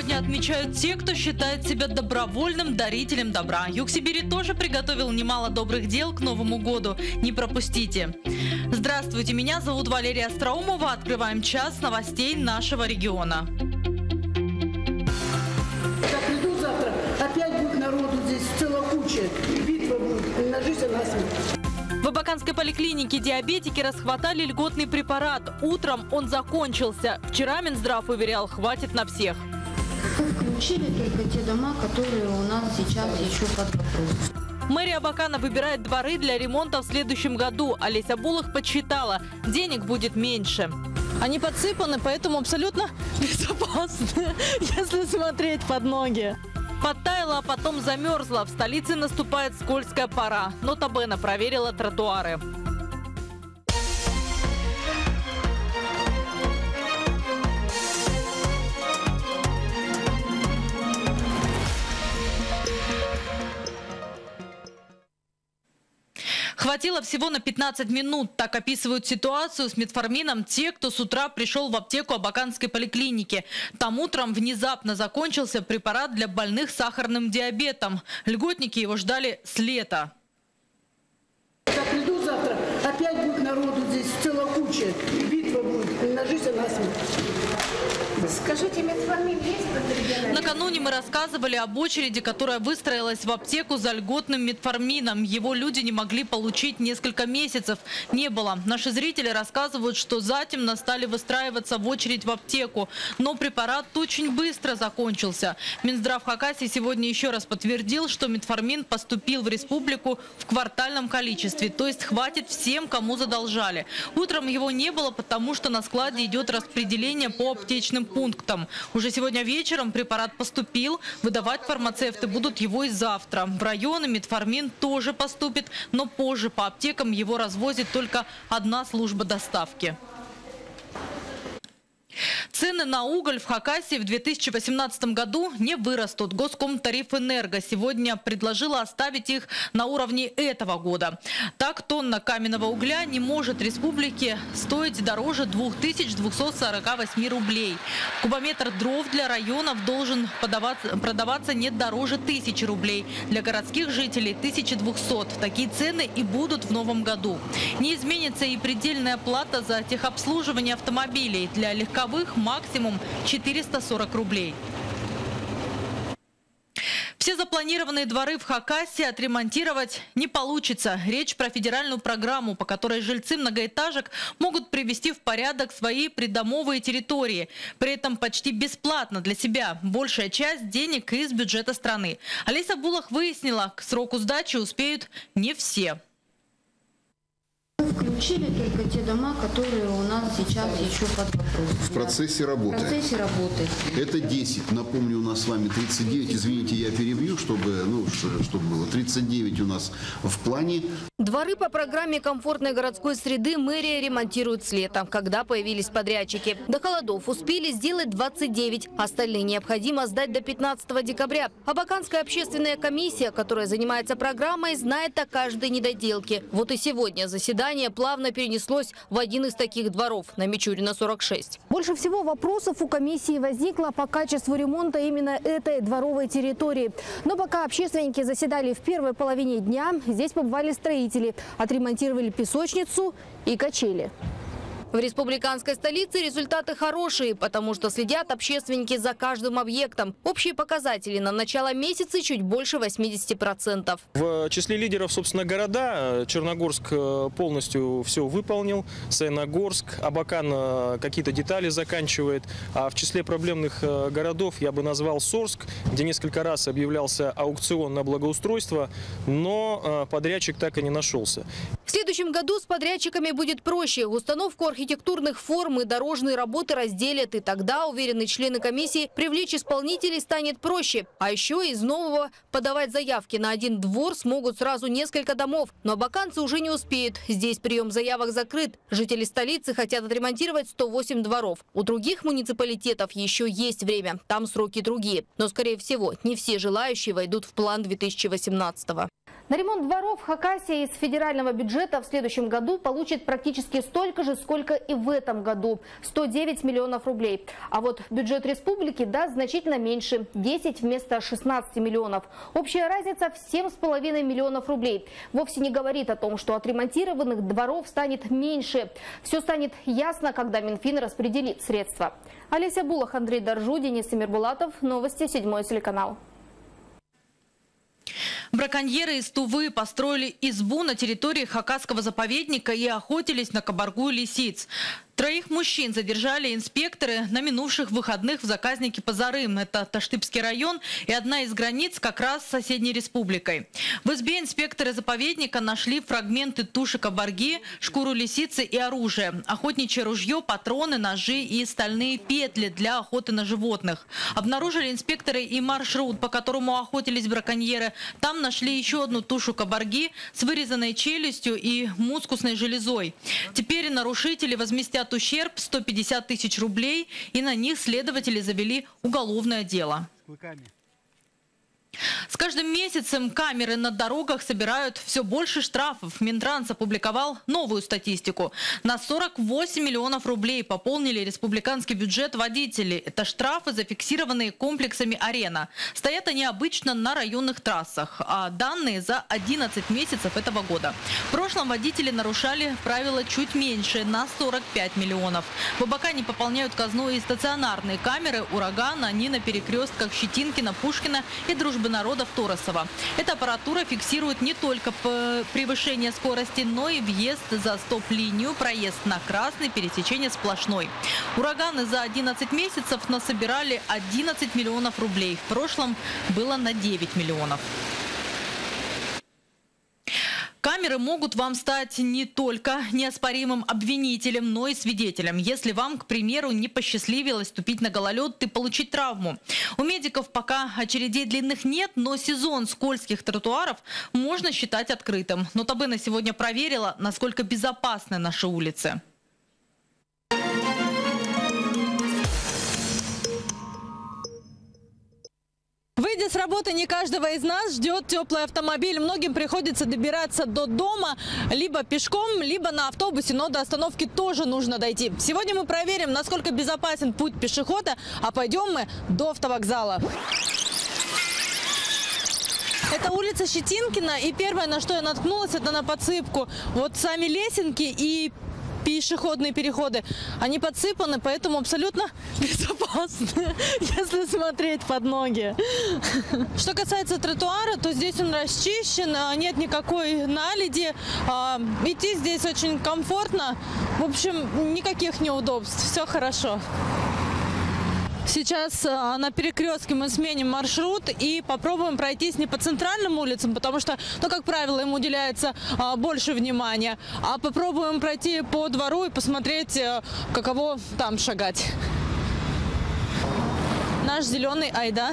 Сегодня отмечают те, кто считает себя добровольным дарителем добра. Юг Сибири тоже приготовил немало добрых дел к Новому году. Не пропустите. Здравствуйте, меня зовут Валерия Остроумова. Открываем час новостей нашего региона. Я приду завтра, опять будет народу здесь целая куча. Битва будет на жизнь и на смерть. В Абаканской поликлинике диабетики расхватали льготный препарат. Утром он закончился. Вчера Минздрав уверял, хватит на всех. Включили только те дома, которые у нас сейчас еще под вопросом. Мэрия Абакана выбирает дворы для ремонта в следующем году. Олеся Булах подсчитала, денег будет меньше. Они подсыпаны, поэтому абсолютно безопасны, если смотреть под ноги. Подтаяла, а потом замерзла. В столице наступает скользкая пора. Нота Бene проверила тротуары. Хватило всего на 15 минут. Так описывают ситуацию с метформином те, кто с утра пришел в аптеку Абаканской поликлиники. Там утром внезапно закончился препарат для больных сахарным диабетом. Льготники его ждали с лета. Я приду завтра, опять будет народу здесь целая куча. Битва будет на жизнь и на смерть. Скажите, метформин есть под Накануне мы рассказывали об очереди, которая выстроилась в аптеку за льготным метформином. Его люди не могли получить несколько месяцев. Не было. Наши зрители рассказывают, что затемно стали выстраиваться в очередь в аптеку. Но препарат очень быстро закончился. Минздрав Хакасии сегодня еще раз подтвердил, что метформин поступил в республику в квартальном количестве. То есть хватит всем, кому задолжали. Утром его не было, потому что на складе идет распределение по аптечным пунктам. Уже сегодня вечером препарат поступил. Выдавать фармацевты будут его и завтра. В районы метформин тоже поступит, но позже по аптекам его развозит только одна служба доставки. Цены на уголь в Хакасии в 2018 году не вырастут. Госкомтарифэнерго сегодня предложила оставить их на уровне этого года. Так, тонна каменного угля не может республике стоить дороже 2248 рублей. Кубометр дров для районов должен продаваться не дороже 1000 рублей. Для городских жителей 1200. Такие цены и будут в новом году. Не изменится и предельная плата за техобслуживание автомобилей. Для легковых максимум 440 рублей. Все запланированные дворы в Хакасии отремонтировать не получится. Речь про федеральную программу, по которой жильцы многоэтажек могут привести в порядок свои придомовые территории. При этом почти бесплатно для себя. Большая часть денег из бюджета страны. Олеся Булах выяснила, к сроку сдачи успеют не все. Включили только те дома, которые у нас сейчас еще под вопросом. В процессе работы. В процессе работы. Это 10. Напомню, у нас с вами 39. Извините, я перебью, чтобы было. 39 у нас в плане. Дворы по программе комфортной городской среды мэрия ремонтирует с лета, когда появились подрядчики. До холодов успели сделать 29. Остальные необходимо сдать до 15 декабря. Абаканская общественная комиссия, которая занимается программой, знает о каждой недоделке. Вот и сегодня заседание плавно перенеслось в один из таких дворов на Мичурина 46. Больше всего вопросов у комиссии возникло по качеству ремонта именно этой дворовой территории. Но пока общественники заседали в первой половине дня, здесь побывали строители, отремонтировали песочницу и качели. В республиканской столице результаты хорошие, потому что следят общественники за каждым объектом. Общие показатели на начало месяца чуть больше 80%. В числе лидеров, собственно, города. Черногорск полностью все выполнил, Саяногорск, Абакан какие-то детали заканчивает. А в числе проблемных городов я бы назвал Сорск, где несколько раз объявлялся аукцион на благоустройство, но подрядчик так и не нашелся. В следующем году с подрядчиками будет проще. Установку архитектурных форм и дорожные работы разделят. И тогда, уверены члены комиссии, привлечь исполнителей станет проще. А еще из нового подавать заявки на один двор смогут сразу несколько домов. Но абаканцы уже не успеют. Здесь прием заявок закрыт. Жители столицы хотят отремонтировать 108 дворов. У других муниципалитетов еще есть время. Там сроки другие. Но, скорее всего, не все желающие войдут в план 2018-го. На ремонт дворов Хакасия из федерального бюджета в следующем году получит практически столько же, сколько и в этом году – 109 миллионов рублей. А вот бюджет республики даст значительно меньше – 10 вместо 16 миллионов. Общая разница в 7,5 миллионов рублей. Вовсе не говорит о том, что отремонтированных дворов станет меньше. Все станет ясно, когда Минфин распределит средства. Олеся Булах, Андрей Доржу, Денис Эмирбулатов. Новости 7 телеканал. Браконьеры из Тувы построили избу на территории Хакасского заповедника и охотились на кабаргу и лисиц. 3 мужчин задержали инспекторы на минувших выходных в заказнике Пазарым. Это Таштыбский район и одна из границ как раз с соседней республикой. В избе инспекторы заповедника нашли фрагменты туши кабарги, шкуру лисицы и оружие. Охотничье ружье, патроны, ножи и стальные петли для охоты на животных. Обнаружили инспекторы и маршрут, по которому охотились браконьеры. Там нашли еще одну тушу кабарги с вырезанной челюстью и мускусной железой. Теперь нарушители возместят ущерб 150 тысяч рублей, и на них следователи завели уголовное дело. С каждым месяцем камеры на дорогах собирают все больше штрафов. Минтранс опубликовал новую статистику. На 48 миллионов рублей пополнили республиканский бюджет водителей. Это штрафы, зафиксированные комплексами «Арена». Стоят они обычно на районных трассах, а данные за 11 месяцев этого года. В прошлом водители нарушали правила чуть меньше, на 45 миллионов. В Абакане пополняют казну и стационарные камеры «Ураган». Они на перекрестках Щетинкина, Пушкина и Дружбы народов Торосова. Эта аппаратура фиксирует не только превышение скорости, но и въезд за стоп-линию, проезд на красный, пересечение сплошной. Ураганы за 11 месяцев насобирали 11 миллионов рублей. В прошлом было на 9 миллионов. Камеры могут вам стать не только неоспоримым обвинителем, но и свидетелем. Если вам, к примеру, не посчастливилось ступить на гололед и получить травму. У медиков пока очередей длинных нет, но сезон скользких тротуаров можно считать открытым. Нотабе на сегодня проверила, насколько безопасны наши улицы. Выйдя с работы, не каждого из нас ждет теплый автомобиль. Многим приходится добираться до дома либо пешком, либо на автобусе, но до остановки тоже нужно дойти. Сегодня мы проверим, насколько безопасен путь пешехода, а пойдем мы до автовокзала. Это улица Щетинкина, и первое, на что я наткнулась, это на подсыпку. Вот сами лесенки и пешеходные переходы, они подсыпаны, поэтому абсолютно безопасны, если смотреть под ноги. Что касается тротуара, то здесь он расчищен, нет никакой наледи. Идти здесь очень комфортно. В общем, никаких неудобств, все хорошо. Сейчас на перекрестке мы сменим маршрут и попробуем пройтись не по центральным улицам, потому что, ну, как правило, им уделяется больше внимания, а попробуем пройти по двору и посмотреть, каково там шагать. Наш зеленый Айда.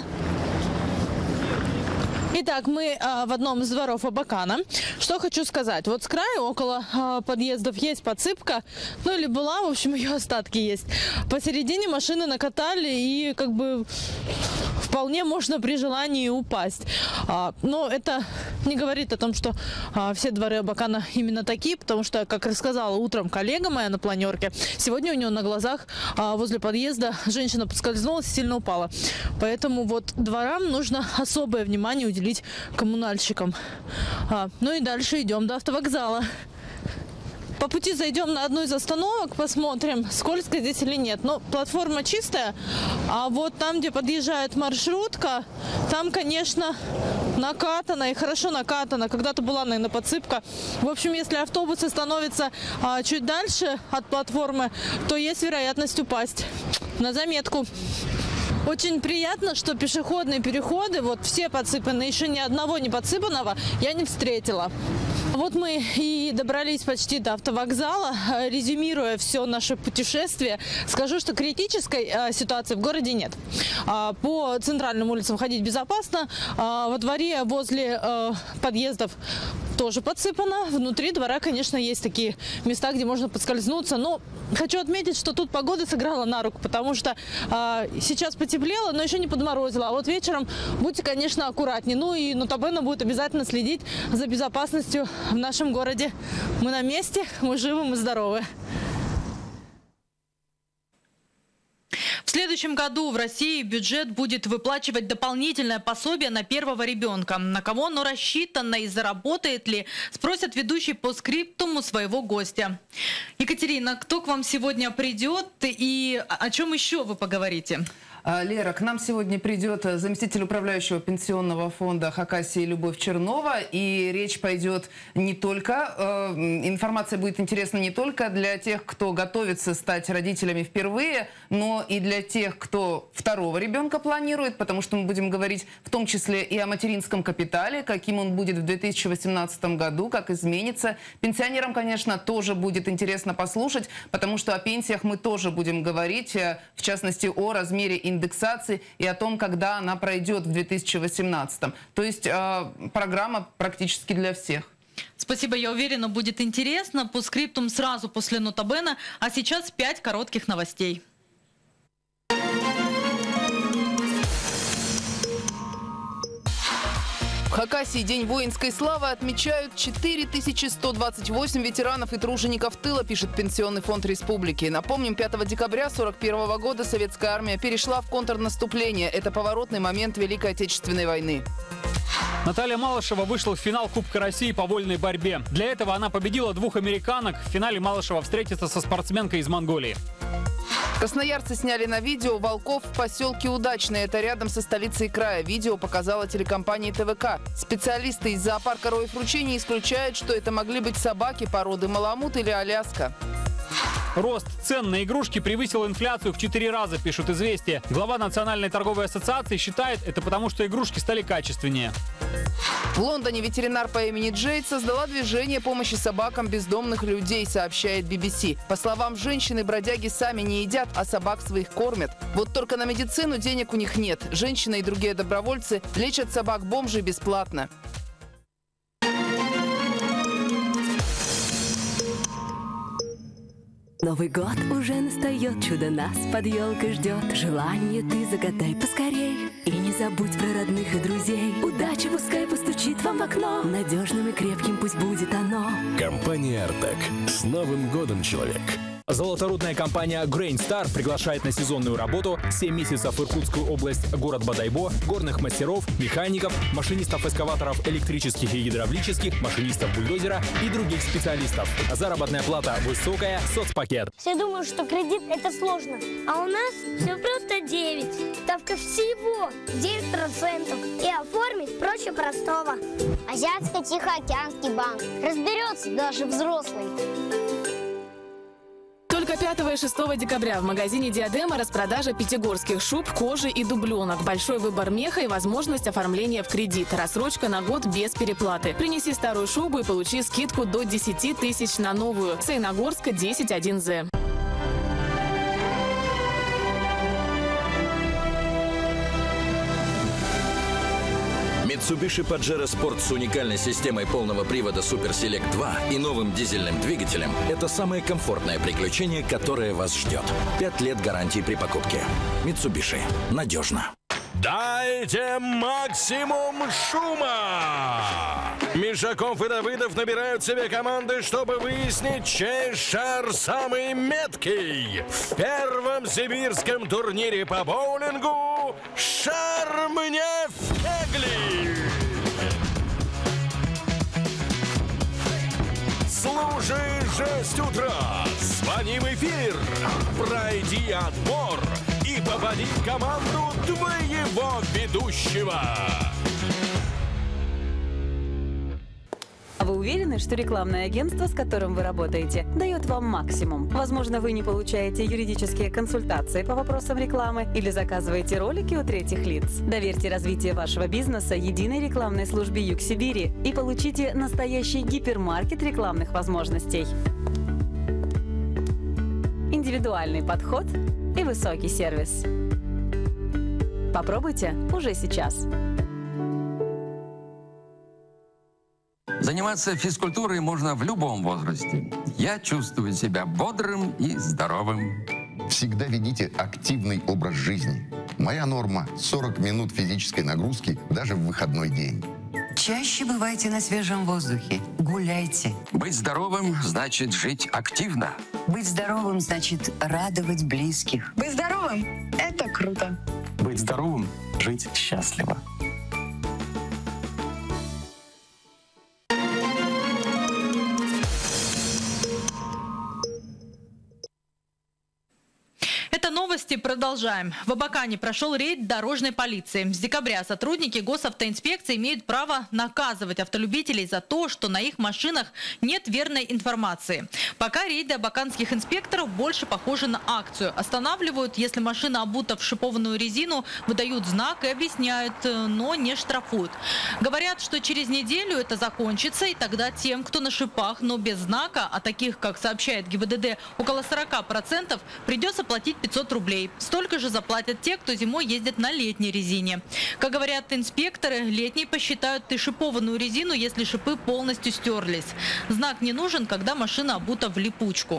Итак, мы в одном из дворов Абакана. Что хочу сказать. Вот с краю, около подъездов, есть подсыпка. Ну или была, в общем, ее остатки есть. Посередине машины накатали, и как бы вполне можно при желании упасть. Но это не говорит о том, что все дворы Абакана именно такие, потому что, как рассказала утром коллега моя на планерке, сегодня у нее на глазах возле подъезда женщина поскользнулась и сильно упала. Поэтому вот дворам нужно особое внимание уделить коммунальщикам. Ну и дальше идем до автовокзала. По пути зайдем на одну из остановок, посмотрим, скользко здесь или нет. Но платформа чистая, а вот там, где подъезжает маршрутка, там, конечно, накатано, и хорошо накатано. Когда-то была, наверное, подсыпка. В общем, если автобусы становятся чуть дальше от платформы, то есть вероятность упасть. На заметку. Очень приятно, что пешеходные переходы, вот все подсыпаны, еще ни одного не подсыпанного я не встретила. Вот мы и добрались почти до автовокзала. Резюмируя все наше путешествие, скажу, что критической ситуации в городе нет. По центральным улицам ходить безопасно. Во дворе возле подъездов тоже подсыпано. Внутри двора, конечно, есть такие места, где можно подскользнуться. Но хочу отметить, что тут погода сыграла на руку, потому что сейчас потеплело, но еще не подморозило. А вот вечером будьте, конечно, аккуратнее. Ну и Нотабена будет обязательно следить за безопасностью в нашем городе. Мы на месте, мы живы, мы здоровы. В следующем году в России бюджет будет выплачивать дополнительное пособие на первого ребенка. На кого оно рассчитано и заработает ли, спросят ведущий по скриптуму своего гостя. Екатерина, кто к вам сегодня придет и о чем еще вы поговорите? Лера, к нам сегодня придет заместитель управляющего пенсионного фонда Хакасии Любовь Чернова. И речь пойдет не только, информация будет интересна не только для тех, кто готовится стать родителями впервые, но и для тех, кто второго ребенка планирует, потому что мы будем говорить в том числе и о материнском капитале, каким он будет в 2018 году, как изменится. Пенсионерам, конечно, тоже будет интересно послушать, потому что о пенсиях мы тоже будем говорить, в частности, о размере индексации и о том, когда она пройдет в 2018. То есть программа практически для всех. Спасибо, я уверена, будет интересно. По скриптум сразу после Нотабена. А сейчас 5 коротких новостей. В Хакасии День воинской славы отмечают 4128 ветеранов и тружеников тыла, пишет Пенсионный фонд республики. Напомним, 5 декабря 1941 года советская армия перешла в контрнаступление. Это поворотный момент Великой Отечественной войны. Наталья Малышева вышла в финал Кубка России по вольной борьбе. Для этого она победила 2 американок. В финале Малышева встретится со спортсменкой из Монголии. Красноярцы сняли на видео волков в поселке Удачное. Это рядом со столицей края. Видео показала телекомпания ТВК. Специалисты из зоопарка Роев-Ручей не исключают, что это могли быть собаки породы Маламут или Аляска. Рост цен на игрушки превысил инфляцию в 4 раза, пишут «Известия». Глава Национальной торговой ассоциации считает, это потому, что игрушки стали качественнее. В Лондоне ветеринар по имени Джейд создала движение помощи собакам бездомных людей, сообщает BBC. По словам женщины, бродяги сами не едят, а собак своих кормят. Вот только на медицину денег у них нет. Женщина и другие добровольцы лечат собак-бомжей бесплатно. Новый год уже настает, чудо нас под елкой ждет. Желание ты загадай поскорей и не забудь про родных и друзей. Удача пускай постучит вам в окно, надежным и крепким пусть будет оно. Компания «Артек». С Новым годом, человек! Золоторудная компания Grain Star приглашает на сезонную работу 7 месяцев в Иркутскую область, город Бодайбо, горных мастеров, механиков, машинистов эскаваторов электрических и гидравлических, машинистов бульдозера и других специалистов. Заработная плата высокая, соцпакет. Все думают, что кредит – это сложно, а у нас все просто 9. Ставка всего 9%. И оформить проще простого. Азиатско-Тихоокеанский банк. Разберется даже взрослый. Только 5 и 6 декабря в магазине «Диадема» распродажа пятигорских шуб, кожи и дубленок. Большой выбор меха и возможность оформления в кредит. Рассрочка на год без переплаты. Принеси старую шубу и получи скидку до 10 тысяч на новую. Саяногорска, 10-1З. Mitsubishi Pajero Sport с уникальной системой полного привода Super Select 2 и новым дизельным двигателем – это самое комфортное приключение, которое вас ждет. 5 лет гарантии при покупке. Mitsubishi. Надежно. Дайте максимум шума! Мишаков и Давыдов набирают себе команды, чтобы выяснить, чей шар самый меткий. В первом сибирском турнире по боулингу шар мне в кегли! Слушай 6 утра, звони в эфир, пройди отбор и попади в команду твоего ведущего. Вы уверены, что рекламное агентство, с которым вы работаете, дает вам максимум? Возможно, вы не получаете юридические консультации по вопросам рекламы или заказываете ролики у третьих лиц. Доверьте развитие вашего бизнеса единой рекламной службе Юг Сибири и получите настоящий гипермаркет рекламных возможностей. Индивидуальный подход и высокий сервис. Попробуйте уже сейчас. Заниматься физкультурой можно в любом возрасте. Я чувствую себя бодрым и здоровым. Всегда ведите активный образ жизни. Моя норма – 40 минут физической нагрузки даже в выходной день. Чаще бывайте на свежем воздухе. Гуляйте. Быть здоровым значит жить активно. Быть здоровым значит радовать близких. Быть здоровым – это круто. Быть здоровым – жить счастливо. Новости продолжаем. В Абакане прошел рейд дорожной полиции. С декабря сотрудники госавтоинспекции имеют право наказывать автолюбителей за то, что на их машинах нет верной информации. Пока рейды абаканских инспекторов больше похожи на акцию. Останавливают, если машина обута в шипованную резину, выдают знак и объясняют, но не штрафуют. Говорят, что через неделю это закончится, и тогда тем, кто на шипах, но без знака, а таких, как сообщает ГИБДД, около 40%, придется платить 500 рублей. Столько же заплатят те, кто зимой ездит на летней резине. Как говорят инспекторы, летние посчитают и шипованную резину, если шипы полностью стерлись. Знак не нужен, когда машина обута в липучку.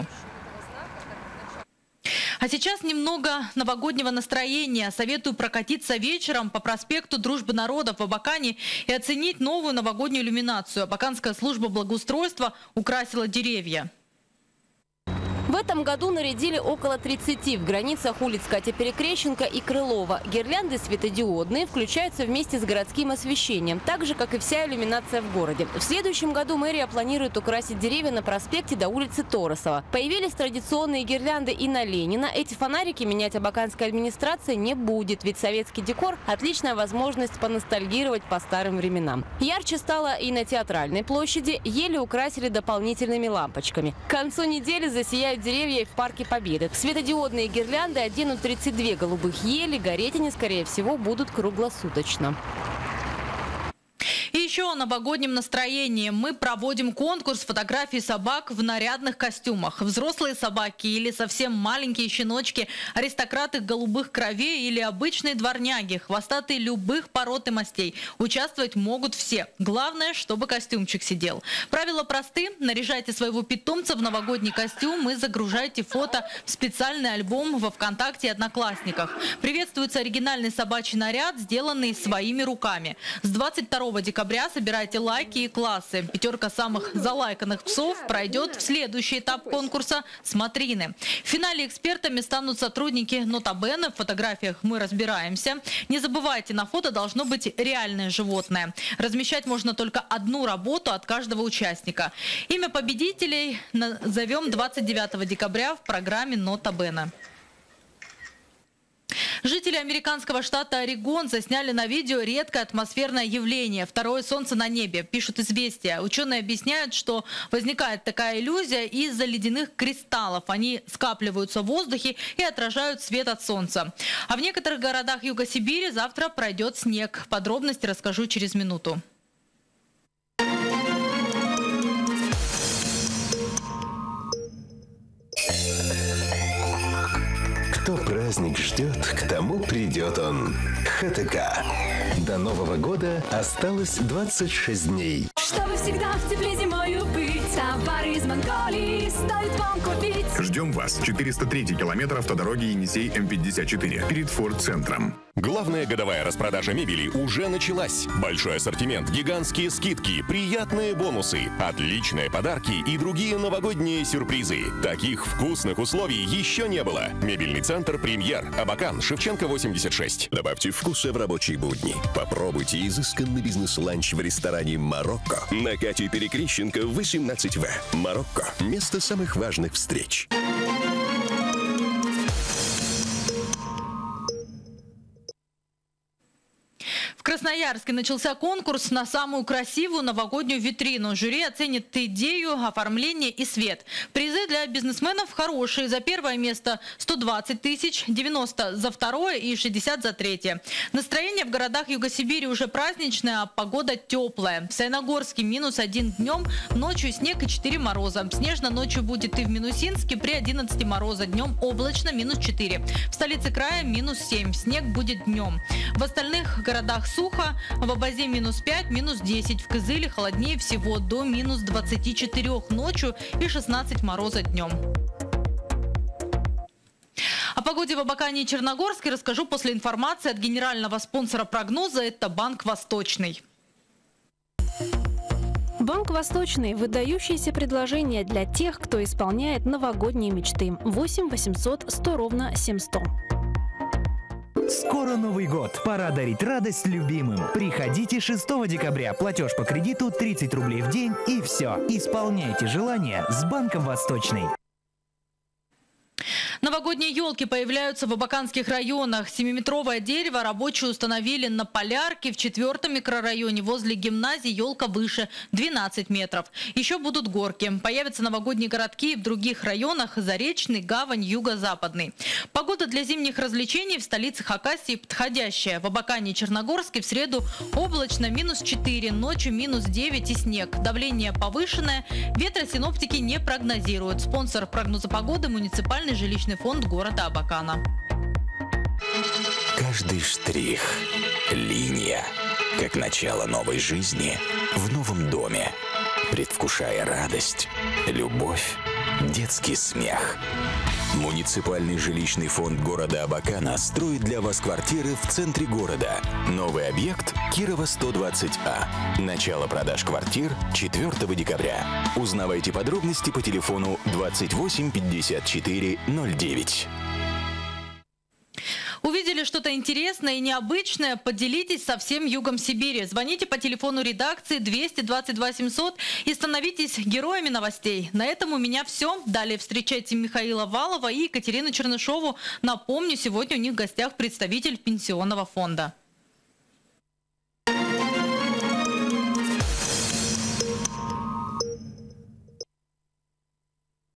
А сейчас немного новогоднего настроения. Советую прокатиться вечером по проспекту Дружбы народов в Абакане и оценить новую новогоднюю иллюминацию. Абаканская служба благоустройства украсила деревья. В этом году нарядили около 30 в границах улиц Катя-Перекрещенко и Крылова. Гирлянды светодиодные включаются вместе с городским освещением, так же, как и вся иллюминация в городе. В следующем году мэрия планирует украсить деревья на проспекте до улицы Торосова. Появились традиционные гирлянды и на Ленина. Эти фонарики менять абаканская администрация не будет, ведь советский декор – отличная возможность поностальгировать по старым временам. Ярче стало и на Театральной площади. Ели украсили дополнительными лампочками. К концу недели засияют деревья в Парке Победы. Светодиодные гирлянды оденут 32 голубых ели. Гореть они, скорее всего, будут круглосуточно. И еще о новогоднем настроении. Мы проводим конкурс фотографий собак в нарядных костюмах. Взрослые собаки или совсем маленькие щеночки, аристократы голубых кровей или обычные дворняги, хвостатые любых пород и мастей. Участвовать могут все. Главное, чтобы костюмчик сидел. Правила просты. Наряжайте своего питомца в новогодний костюм и загружайте фото в специальный альбом во ВКонтакте и Одноклассниках. Приветствуется оригинальный собачий наряд, сделанный своими руками. С 22 декабря собирайте лайки и классы. 5 самых залайканных псов пройдет в следующий этап конкурса «Смотрины». В финале экспертами станут сотрудники Нота Бене. В фотографиях мы разбираемся. Не забывайте, на фото должно быть реальное животное. Размещать можно только одну работу от каждого участника. Имя победителей назовем 29 декабря в программе Нота Бене. Жители американского штата Орегон засняли на видео редкое атмосферное явление – второе солнце на небе, пишут «Известия». Ученые объясняют, что возникает такая иллюзия из-за ледяных кристаллов. Они скапливаются в воздухе и отражают свет от солнца. А в некоторых городах Юга Сибири завтра пройдет снег. Подробности расскажу через минуту. Кто праздник ждет, к тому придет он. ХТК. До Нового года осталось 26 дней. Чтобы всегда в тепле зимою быть, товары из Монголии стоит вам купить. Ждем вас. 403 километр автодороги Енисей М54 перед Форд-центром. Главная годовая распродажа мебели уже началась. Большой ассортимент, гигантские скидки, приятные бонусы, отличные подарки и другие новогодние сюрпризы. Таких вкусных условий еще не было. Мебельный центр «Премьер», Абакан, Шевченко, 86. Добавьте вкуса в рабочие будни. Попробуйте изысканный бизнес-ланч в ресторане «Марокко» на Кате Перекрещенко, 18В. «Марокко» – место самых важных встреч. В Красноярске начался конкурс на самую красивую новогоднюю витрину. Жюри оценит идею, оформление и свет. Призы для бизнесменов хорошие. За первое место 120 тысяч, 90 за второе и 60 за третье. Настроение в городах Юга Сибири уже праздничное, а погода теплая. В Саяногорске -1 днем, ночью снег и 4 мороза. Снежно ночью будет и в Минусинске при 11 мороза. Днем облачно -4. В столице края -7. Снег будет днем. В остальных городах сухо. Плюха, в Абазе минус 5, минус 10. В Кызыле холоднее всего до минус 24 ночью и 16 мороза днем. О погоде в Абакане и Черногорске расскажу после информации от генерального спонсора прогноза. Это Банк Восточный. Банк Восточный – выдающееся предложение для тех, кто исполняет новогодние мечты. 8 800 100 ровно 7100. Скоро Новый год. Пора дарить радость любимым. Приходите 6 декабря. Платеж по кредиту 30 рублей в день и все. Исполняйте желания с Банком Восточный. Новогодние елки появляются в абаканских районах. 7-метровое дерево рабочие установили на Полярке. В 4-м микрорайоне возле гимназии елка выше 12 метров. Еще будут горки. Появятся новогодние городки и в других районах: Заречный, Гавань, Юго-Западный. Погода для зимних развлечений в столице Хакасии подходящая. В Абакане и Черногорске в среду облачно минус 4, ночью минус 9 и снег. Давление повышенное. Ветра синоптики не прогнозируют. Спонсор прогноза погоды — муниципальный жилищный фонд города Абакана. Каждый штрих – линия, как начало новой жизни в новом доме, предвкушая радость, любовь, детский смех. Муниципальный жилищный фонд города Абакана строит для вас квартиры в центре города. Новый объект – Кирова 120А. Начало продаж квартир 4 декабря. Узнавайте подробности по телефону 28 54 09. Увидели что-то интересное и необычное? Поделитесь со всем югом Сибири. Звоните по телефону редакции 222 700 и становитесь героями новостей. На этом у меня все. Далее встречайте Михаила Валова и Екатерину Чернышову. Напомню, сегодня у них в гостях представитель пенсионного фонда.